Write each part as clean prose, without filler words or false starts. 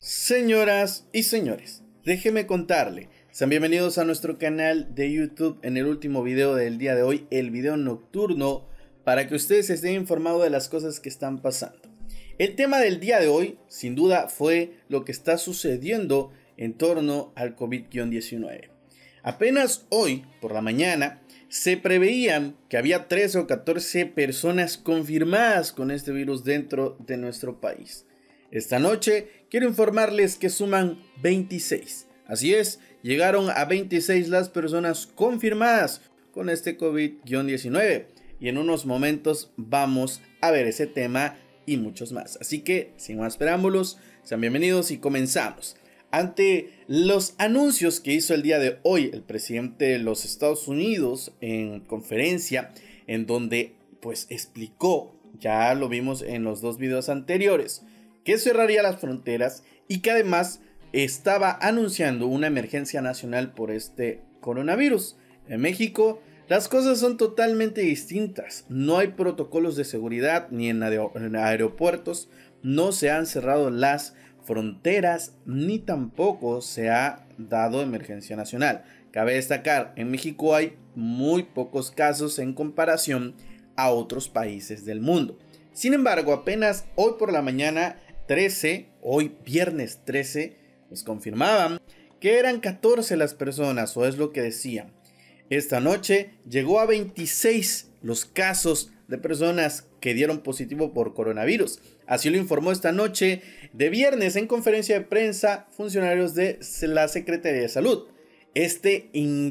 Señoras y señores, déjeme contarle, sean bienvenidos a nuestro canal de YouTube en el último video del día de hoy, el video nocturno, para que ustedes estén informados de las cosas que están pasando. El tema del día de hoy, sin duda, fue lo que está sucediendo en torno al COVID-19. Apenas hoy, por la mañana, se preveían que había 13 o 14 personas confirmadas con este virus dentro de nuestro país. Esta noche quiero informarles que suman 26. Así es, llegaron a 26 las personas confirmadas con este COVID-19. Y en unos momentos vamos a ver ese tema y muchos más. Así que, sin más preámbulos, sean bienvenidos y comenzamos. Ante los anuncios que hizo el día de hoy el presidente de los Estados Unidos en conferencia, en donde pues explicó, ya lo vimos en los dos videos anteriores, que cerraría las fronteras y que además estaba anunciando una emergencia nacional por este coronavirus. En México las cosas son totalmente distintas. No hay protocolos de seguridad ni en aeropuertos, no se han cerrado las fronteras ni tampoco se ha dado emergencia nacional. Cabe destacar, en México hay muy pocos casos en comparación a otros países del mundo. Sin embargo, apenas hoy por la mañana 13, hoy viernes 13, nos confirmaban que eran 14 las personas, o es lo que decían. Esta noche llegó a 26 los casos de personas que dieron positivo por coronavirus. Así lo informó esta noche de viernes en conferencia de prensa funcionarios de la Secretaría de Salud. Este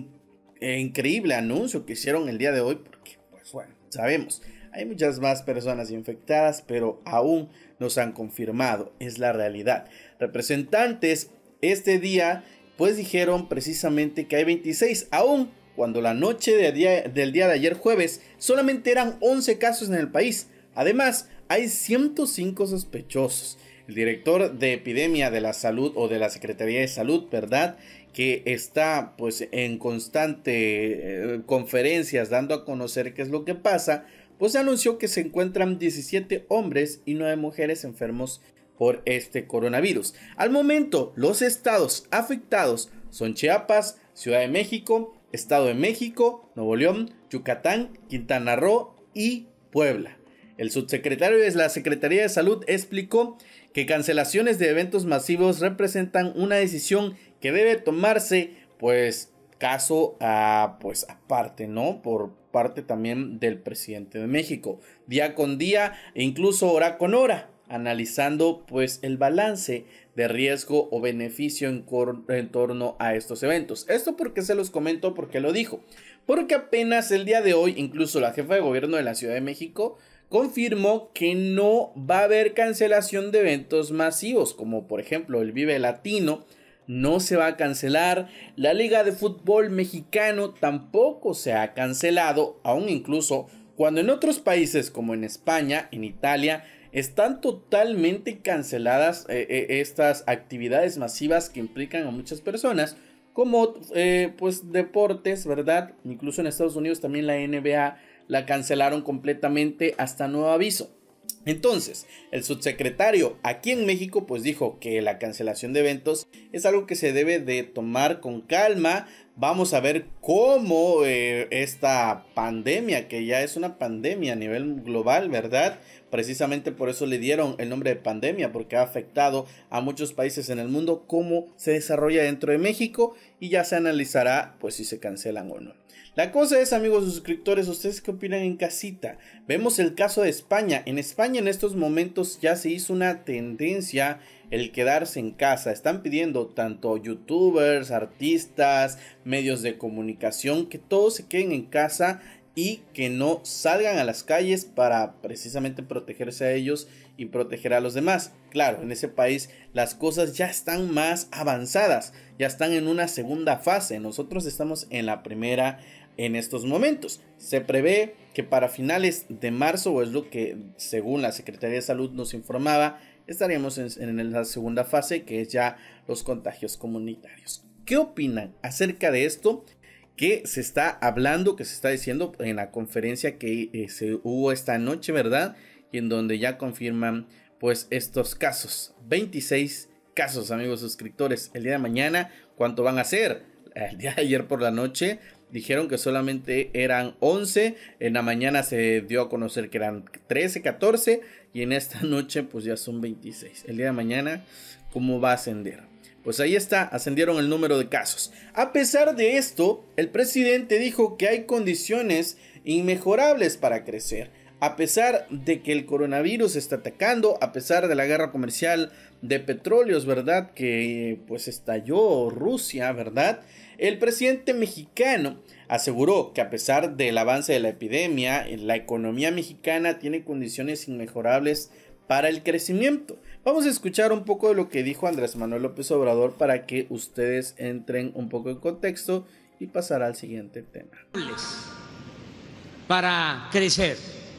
increíble anuncio que hicieron el día de hoy, porque pues bueno, sabemos, hay muchas más personas infectadas, pero aún no se han confirmado, es la realidad. Representantes este día pues dijeron precisamente que hay 26, aún cuando la noche del día de ayer jueves solamente eran 11 casos en el país. Además, hay 105 sospechosos. El director de epidemia de la salud o de la Secretaría de Salud, ¿verdad?, que está pues en constante conferencias dando a conocer qué es lo que pasa, pues anunció que se encuentran 17 hombres y 9 mujeres enfermos por este coronavirus. Al momento, los estados afectados son Chiapas, Ciudad de México, Estado de México, Nuevo León, Yucatán, Quintana Roo y Puebla. El subsecretario de la Secretaría de Salud explicó que cancelaciones de eventos masivos representan una decisión que debe tomarse, pues, caso a, pues, aparte, ¿no? Por parte también del presidente de México, día con día e incluso hora con hora, analizando, pues, el balance de riesgo o beneficio en torno a estos eventos. Esto porque se los comento, porque lo dijo. Porque apenas el día de hoy, incluso la jefa de gobierno de la Ciudad de México confirmó que no va a haber cancelación de eventos masivos, como por ejemplo el Vive Latino, no se va a cancelar. La Liga de Fútbol Mexicano tampoco se ha cancelado, aún incluso cuando en otros países como en España, en Italia, están totalmente canceladas estas actividades masivas que implican a muchas personas, como pues deportes, ¿verdad? Incluso en Estados Unidos también la NBA la cancelaron completamente hasta nuevo aviso. Entonces, el subsecretario aquí en México pues dijo que la cancelación de eventos es algo que se debe de tomar con calma. Vamos a ver cómo esta pandemia, que ya es una pandemia a nivel global, ¿verdad? Precisamente por eso le dieron el nombre de pandemia, porque ha afectado a muchos países en el mundo, cómo se desarrolla dentro de México y ya se analizará pues si se cancelan o no. La cosa es, amigos suscriptores, ¿ustedes qué opinan en casita? Vemos el caso de España. En España en estos momentos ya se hizo una tendencia el quedarse en casa. Están pidiendo tanto youtubers, artistas, medios de comunicación, que todos se queden en casa y que no salgan a las calles para precisamente protegerse a ellos y proteger a los demás. Claro, en ese país las cosas ya están más avanzadas, ya están en una segunda fase. Nosotros estamos en la primera en estos momentos. Se prevé que para finales de marzo, o es lo que según la Secretaría de Salud nos informaba, estaríamos en la segunda fase, que es ya los contagios comunitarios. ¿Qué opinan acerca de esto que se está hablando, que se está diciendo en la conferencia que se hubo esta noche, ¿verdad? Y en donde ya confirman pues estos casos, 26 casos, amigos suscriptores. El día de mañana, ¿cuánto van a ser? El día de ayer por la noche dijeron que solamente eran 11. En la mañana se dio a conocer que eran 13, 14. Y en esta noche pues ya son 26. El día de mañana, ¿cómo va a ascender? Pues ahí está, ascendieron el número de casos. A pesar de esto, el presidente dijo que hay condiciones inmejorables para crecer. A pesar de que el coronavirus está atacando, a pesar de la guerra comercial de petróleos, ¿verdad? Que pues estalló Rusia, ¿verdad? El presidente mexicano aseguró que a pesar del avance de la epidemia, la economía mexicana tiene condiciones inmejorables para el crecimiento. Vamos a escuchar un poco de lo que dijo Andrés Manuel López Obrador para que ustedes entren un poco en contexto y pasar al siguiente tema. Para crecer,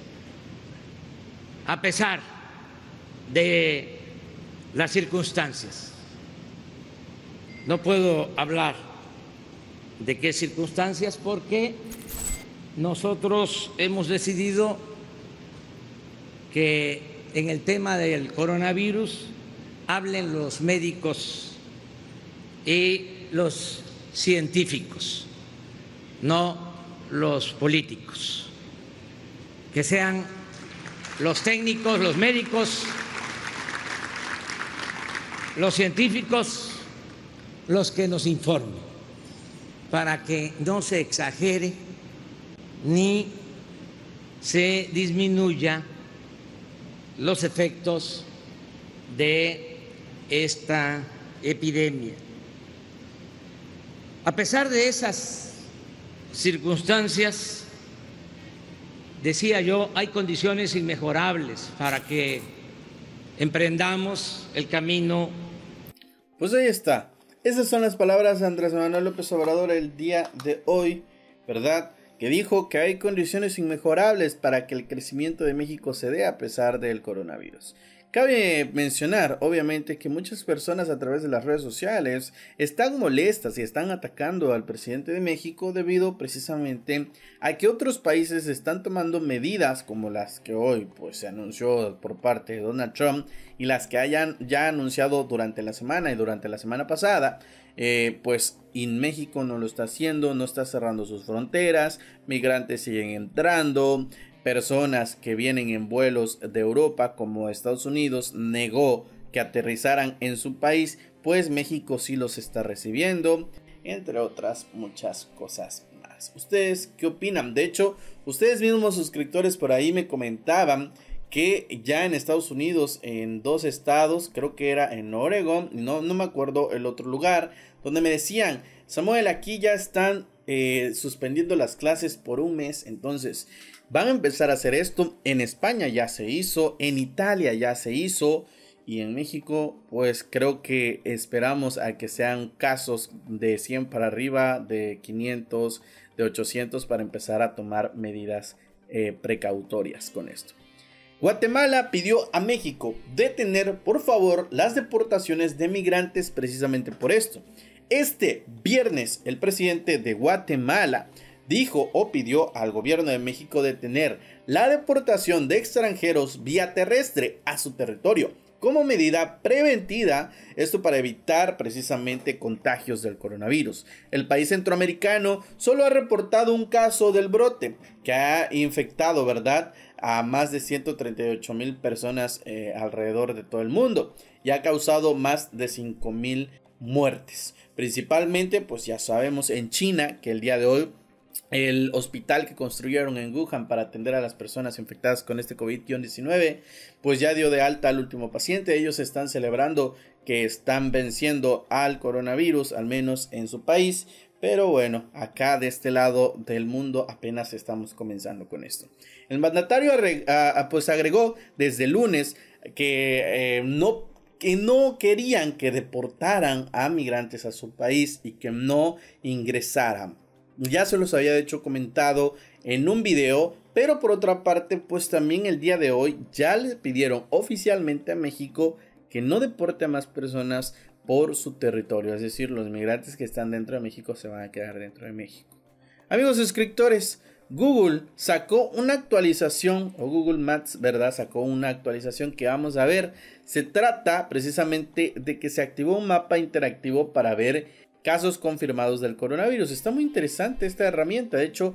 a pesar de las circunstancias. No puedo hablar de qué circunstancias porque nosotros hemos decidido que en el tema del coronavirus hablen los médicos y los científicos, no los políticos, que sean los técnicos, los médicos, los científicos los que nos informen, para que no se exagere ni se disminuya los efectos de esta epidemia. A pesar de esas circunstancias, decía yo, hay condiciones inmejorables para que emprendamos el camino. Pues ahí está. Esas son las palabras de Andrés Manuel López Obrador el día de hoy, ¿verdad? Que dijo que hay condiciones inmejorables para que el crecimiento de México se dé a pesar del coronavirus. Cabe mencionar, obviamente, que muchas personas a través de las redes sociales están molestas y están atacando al presidente de México debido precisamente a que otros países están tomando medidas como las que hoy pues, se anunció por parte de Donald Trump y las que hayan ya anunciado durante la semana y durante la semana pasada. Pues en México no lo está haciendo, no está cerrando sus fronteras, migrantes siguen entrando. Personas que vienen en vuelos de Europa como Estados Unidos negó que aterrizaran en su país, pues México sí los está recibiendo, entre otras muchas cosas más. ¿Ustedes qué opinan? De hecho, ustedes mismos suscriptores por ahí me comentaban que ya en Estados Unidos, en 2 estados, creo que era en Oregon, no me acuerdo el otro lugar, donde me decían, Samuel, aquí ya están suspendiendo las clases por 1 mes, entonces van a empezar a hacer esto. En España ya se hizo, en Italia ya se hizo y en México pues creo que esperamos a que sean casos de 100 para arriba, de 500, de 800 para empezar a tomar medidas precautorias con esto. Guatemala pidió a México detener por favor las deportaciones de migrantes precisamente por esto. Este viernes el presidente de Guatemala dijo o pidió al gobierno de México detener la deportación de extranjeros vía terrestre a su territorio como medida preventiva, esto para evitar precisamente contagios del coronavirus. El país centroamericano solo ha reportado un caso del brote que ha infectado, ¿verdad?, a más de 138,000 personas alrededor de todo el mundo y ha causado más de 5,000 muertes. Principalmente, pues ya sabemos, en China, que el día de hoy el hospital que construyeron en Wuhan para atender a las personas infectadas con este COVID-19, pues ya dio de alta al último paciente. Ellos están celebrando que están venciendo al coronavirus, al menos en su país. Pero bueno, acá de este lado del mundo apenas estamos comenzando con esto. El mandatario pues agregó desde el lunes que no querían que deportaran a migrantes a su país y que no ingresaran. Ya se los había hecho comentado en un video, pero por otra parte, pues también el día de hoy ya le pidieron oficialmente a México que no deporte a más personas por su territorio. Es decir, los migrantes que están dentro de México se van a quedar dentro de México. Amigos suscriptores, Google sacó una actualización, o Google Maps, ¿verdad? Sacó una actualización que vamos a ver. Se trata precisamente de que se activó un mapa interactivo para ver casos confirmados del coronavirus. Está muy interesante esta herramienta. De hecho,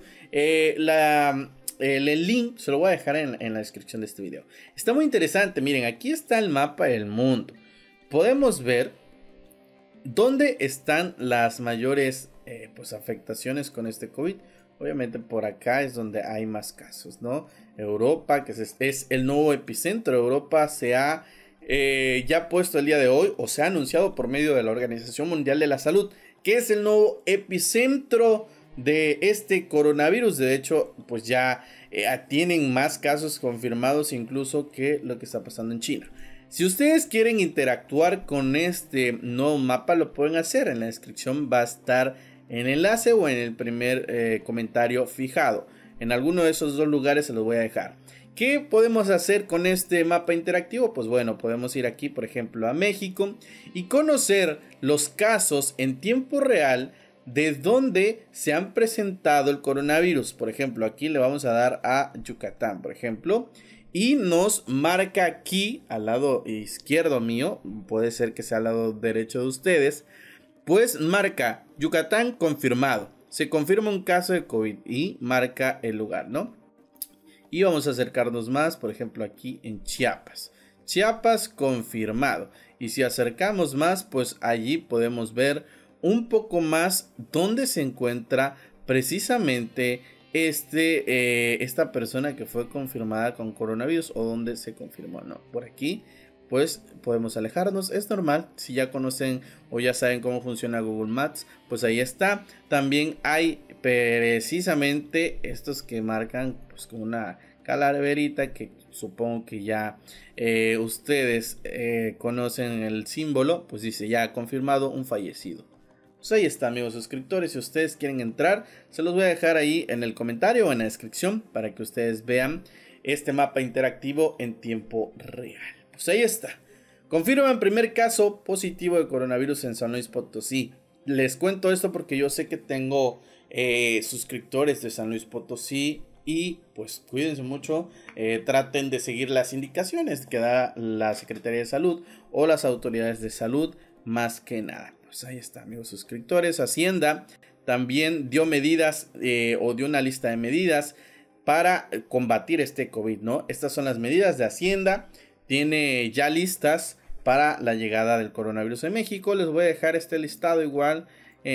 el link se lo voy a dejar en la descripción de este video. Está muy interesante. Miren, aquí está el mapa del mundo. Podemos ver dónde están las mayores pues afectaciones con este COVID. Obviamente por acá es donde hay más casos, ¿no? Europa, que es el nuevo epicentro. Europa se ha ya puesto el día de hoy, o se ha anunciado por medio de la Organización Mundial de la Salud, que es el nuevo epicentro de este coronavirus. De hecho, pues ya tienen más casos confirmados incluso que lo que está pasando en China. Si ustedes quieren interactuar con este nuevo mapa, lo pueden hacer. En la descripción va a estar en enlace o en el primer comentario fijado. En alguno de esos dos lugares se los voy a dejar. ¿Qué podemos hacer con este mapa interactivo? Pues bueno, podemos ir aquí, por ejemplo, a México y conocer los casos en tiempo real de donde se han presentado el coronavirus. Por ejemplo, aquí le vamos a dar a Yucatán, por ejemplo, y nos marca aquí al lado izquierdo mío, puede ser que sea al lado derecho de ustedes, pues marca Yucatán confirmado. Se confirma un caso de COVID y marca el lugar, ¿no? Y vamos a acercarnos más, por ejemplo, aquí en Chiapas. Chiapas confirmado. Y si acercamos más, pues allí podemos ver un poco más dónde se encuentra precisamente esta persona que fue confirmada con coronavirus, o dónde se confirmó, ¿no? Por aquí pues podemos alejarnos. Es normal, si ya conocen o ya saben cómo funciona Google Maps, pues ahí está. También hay precisamente estos que marcan pues con una calaverita, que supongo que ya ustedes conocen el símbolo, pues dice ya confirmado un fallecido. Pues ahí está, amigos suscriptores. Si ustedes quieren entrar, se los voy a dejar ahí en el comentario o en la descripción para que ustedes vean este mapa interactivo en tiempo real. Pues ahí está. Confirman primer caso positivo de coronavirus en San Luis Potosí. Les cuento esto porque yo sé que tengo suscriptores de San Luis Potosí. Y pues cuídense mucho, traten de seguir las indicaciones que da la Secretaría de Salud o las autoridades de salud, más que nada. Pues ahí está, amigos suscriptores. Hacienda también dio medidas o dio una lista de medidas para combatir este COVID, ¿no? Estas son las medidas de Hacienda. Tiene ya listas para la llegada del coronavirus en México. Les voy a dejar este listado igual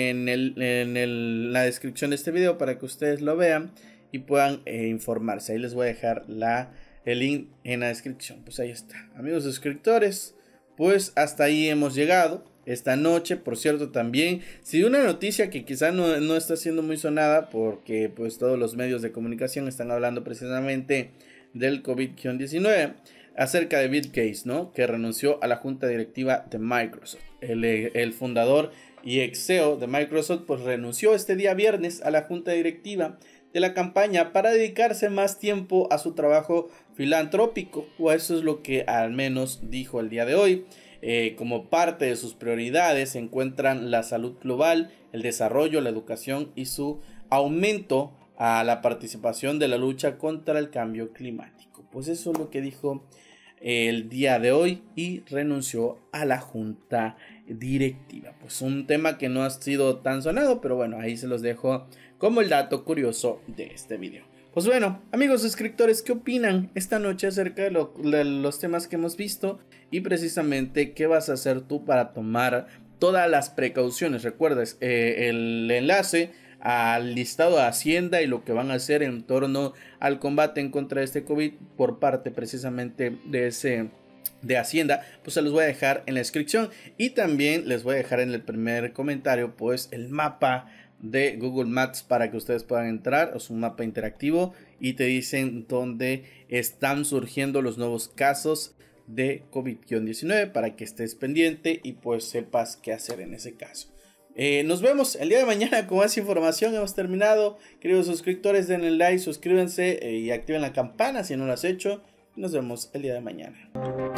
en la descripción de este video para que ustedes lo vean y puedan informarse. Ahí les voy a dejar el link en la descripción. Pues ahí está, amigos suscriptores. Pues hasta ahí hemos llegado esta noche. Por cierto, también si una noticia que quizá no está siendo muy sonada, porque pues todos los medios de comunicación están hablando precisamente del COVID-19, acerca de Bill Gates, ¿no? Que renunció a la junta directiva de Microsoft. El fundador y ex CEO de Microsoft pues renunció este día viernes a la junta directiva de la campaña para dedicarse más tiempo a su trabajo filantrópico, o eso es lo que al menos dijo el día de hoy. Como parte de sus prioridades se encuentran la salud global, el desarrollo, la educación y su aumento a la participación de la lucha contra el cambio climático. Pues eso es lo que dijo el día de hoy y renunció a la junta directiva. Pues un tema que no ha sido tan sonado, pero bueno, ahí se los dejo como el dato curioso de este video. Pues bueno, amigos suscriptores, ¿qué opinan esta noche acerca de los temas que hemos visto? Y precisamente, ¿qué vas a hacer tú para tomar todas las precauciones? Recuerdas el enlace al listado de Hacienda y lo que van a hacer en torno al combate en contra de este COVID por parte precisamente de Hacienda, pues se los voy a dejar en la descripción. Y también les voy a dejar en el primer comentario pues el mapa de Google Maps para que ustedes puedan entrar. Es un mapa interactivo y te dicen dónde están surgiendo los nuevos casos de COVID-19 para que estés pendiente y pues sepas qué hacer en ese caso. Nos vemos el día de mañana con más información. Hemos terminado. Queridos suscriptores, denle like, suscríbanse y activen la campana si no lo has hecho. Nos vemos el día de mañana.